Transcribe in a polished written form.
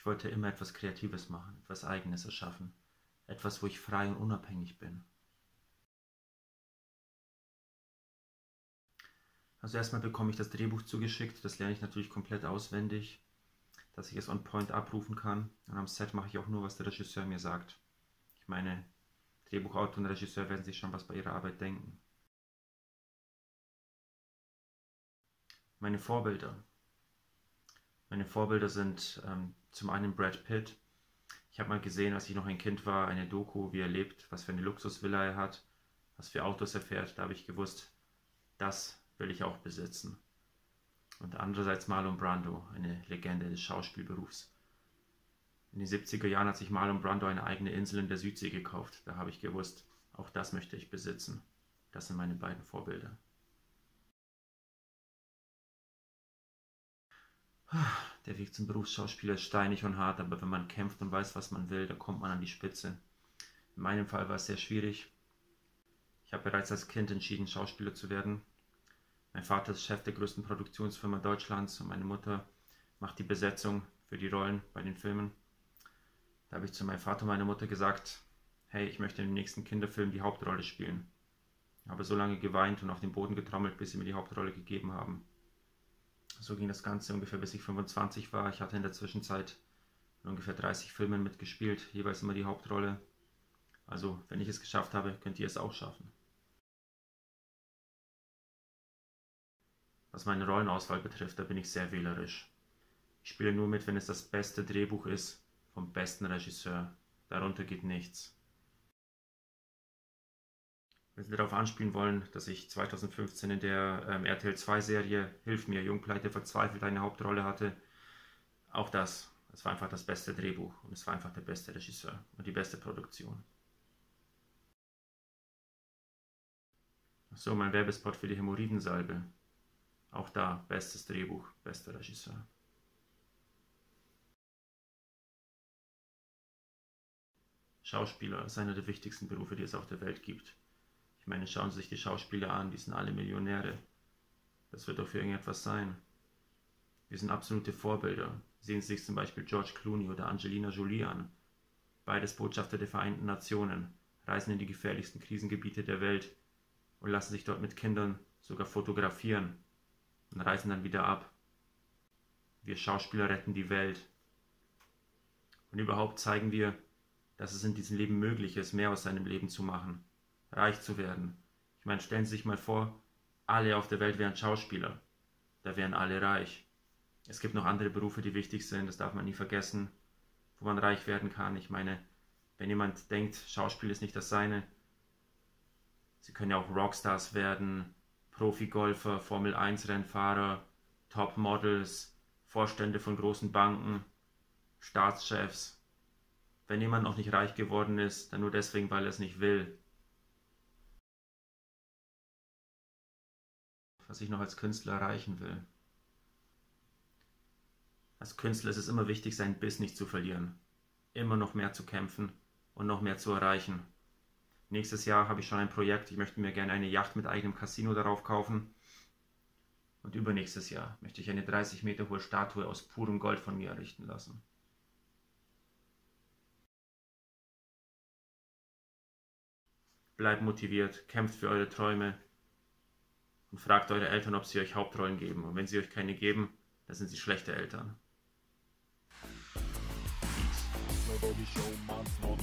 Ich wollte immer etwas Kreatives machen, etwas Eigenes erschaffen, etwas, wo ich frei und unabhängig bin. Also erstmal bekomme ich das Drehbuch zugeschickt, das lerne ich natürlich komplett auswendig, dass ich es on point abrufen kann. Und am Set mache ich auch nur, was der Regisseur mir sagt. Ich meine, Drehbuchautor und Regisseur werden sich schon was bei ihrer Arbeit denken. Meine Vorbilder. Meine Vorbilder sind zum einen Brad Pitt. Ich habe mal gesehen, als ich noch ein Kind war, eine Doku, wie er lebt, was für eine Luxusvilla er hat, was für Autos er fährt. Da habe ich gewusst, das will ich auch besitzen. Und andererseits Marlon Brando, eine Legende des Schauspielberufs. In den 70er Jahren hat sich Marlon Brando eine eigene Insel in der Südsee gekauft. Da habe ich gewusst, auch das möchte ich besitzen. Das sind meine beiden Vorbilder. Der Weg zum Berufsschauspieler ist steinig und hart, aber wenn man kämpft und weiß, was man will, dann kommt man an die Spitze. In meinem Fall war es sehr schwierig. Ich habe bereits als Kind entschieden, Schauspieler zu werden. Mein Vater ist Chef der größten Produktionsfirma Deutschlands und meine Mutter macht die Besetzung für die Rollen bei den Filmen. Da habe ich zu meinem Vater und meiner Mutter gesagt, hey, ich möchte im nächsten Kinderfilm die Hauptrolle spielen. Ich habe so lange geweint und auf den Boden getrommelt, bis sie mir die Hauptrolle gegeben haben. So ging das Ganze ungefähr bis ich 25 war. Ich hatte in der Zwischenzeit in ungefähr 30 Filmen mitgespielt, jeweils immer die Hauptrolle. Also, wenn ich es geschafft habe, könnt ihr es auch schaffen. Was meine Rollenauswahl betrifft, da bin ich sehr wählerisch. Ich spiele nur mit, wenn es das beste Drehbuch ist, vom besten Regisseur. Darunter geht nichts. Wenn Sie darauf anspielen wollen, dass ich 2015 in der RTL 2 Serie Hilf mir, Jungpleite verzweifelt eine Hauptrolle hatte, auch das, es war einfach das beste Drehbuch und es war einfach der beste Regisseur und die beste Produktion. So, mein Werbespot für die Hämorrhoidensalbe. Auch da, bestes Drehbuch, bester Regisseur. Schauspieler ist einer der wichtigsten Berufe, die es auf der Welt gibt. Ich meine, schauen Sie sich die Schauspieler an, die sind alle Millionäre. Das wird doch für irgendetwas sein. Wir sind absolute Vorbilder. Sehen Sie sich zum Beispiel George Clooney oder Angelina Jolie an. Beides Botschafter der Vereinten Nationen, reisen in die gefährlichsten Krisengebiete der Welt und lassen sich dort mit Kindern sogar fotografieren und reisen dann wieder ab. Wir Schauspieler retten die Welt. Und überhaupt zeigen wir, dass es in diesem Leben möglich ist, mehr aus seinem Leben zu machen. Reich zu werden. Ich meine, stellen Sie sich mal vor, alle auf der Welt wären Schauspieler. Da wären alle reich. Es gibt noch andere Berufe, die wichtig sind, das darf man nie vergessen, wo man reich werden kann. Ich meine, wenn jemand denkt, Schauspiel ist nicht das Seine, Sie können ja auch Rockstars werden, Profigolfer, Formel-1-Rennfahrer, Topmodels, Vorstände von großen Banken, Staatschefs. Wenn jemand noch nicht reich geworden ist, dann nur deswegen, weil er es nicht will. Was ich noch als Künstler erreichen will. Als Künstler ist es immer wichtig, seinen Biss nicht zu verlieren. Immer noch mehr zu kämpfen und noch mehr zu erreichen. Nächstes Jahr habe ich schon ein Projekt, ich möchte mir gerne eine Yacht mit eigenem Casino darauf kaufen. Und übernächstes Jahr möchte ich eine 30 Meter hohe Statue aus purem Gold von mir errichten lassen. Bleibt motiviert, kämpft für eure Träume und fragt eure Eltern, ob sie euch Hauptrollen geben. Und wenn sie euch keine geben, dann sind sie schlechte Eltern. Peace.